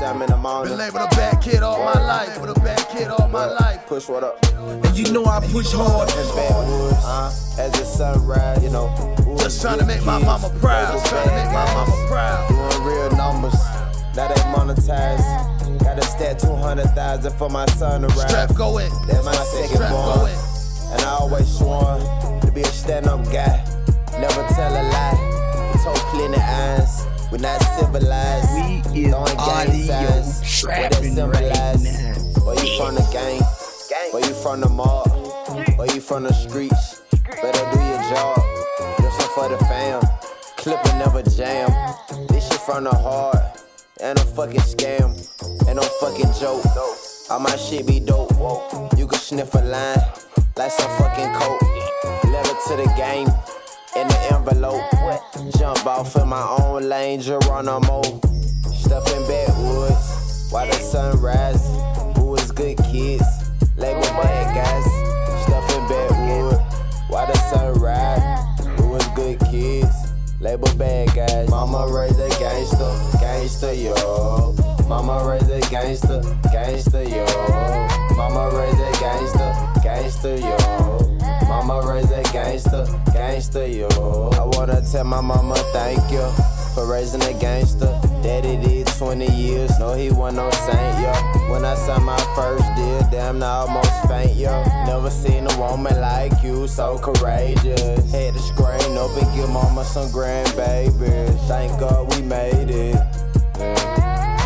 a.m. in the morning. Been labeled a bad kid all my life. Labeled a bad kid all my life. Push what up? And you know I push hard. In backwoods, as the sunrise, you know. Just trying to make my mama proud. Just trying to make my mama proud. Doing real numbers, now they monetized. Gotta stat 200,000 for my son to ride. Strap going. That's my second born. And I always sworn to be a stand-up guy. Never tell a lie. We told plenty eyes. We not civilized. We is audio trapping right now. Where you from the gang? Where you from the mob? Where you from the streets? Better do your job. Do something for the fam. Clipper never jam. This shit from the heart. And a fucking scam. And no fucking joke. All my shit be dope. You can sniff a line like some fucking coke. Letter to the game in the envelope. Jump off in my own lane, Geronimo. Stuff in backwoods while the sun rise. Who is good kids? Label bad guys. Stuff in backwoods while the sun rise. Who is good kids? Label bad guys. Mama raised a gangster, gangster yo. Mama raised a gangster, gangster yo. Mama raised a gangster, gangster yo. Mama raised a gangster, gangster yo. I wanna tell my mama thank you for raising a gangster. Daddy did 20 years, no he wasn't no saint yo. When I signed my first deal, damn I almost faint yo. Never seen a woman like you, so courageous. Had to screen up and give mama some grandbabies. Thank God we made it. Yeah.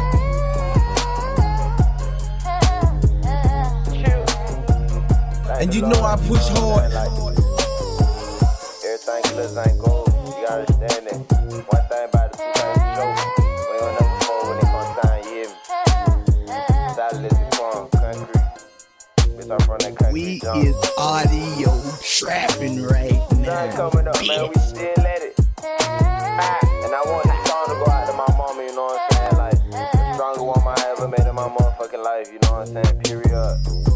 And you know I push hard. Everything glitters ain't gold. You gotta understand it. One thing about the two-time show, we don't never fall when it comes time, you hear me? Solid as it from country. Bitch, I'm from that country. We is audio trapping right now. Nothing coming up, man. We still at it. And I want this song to go out to my mama, you know what I'm saying? Like, the strongest woman I ever made in my motherfucking life, you know what I'm saying? Period.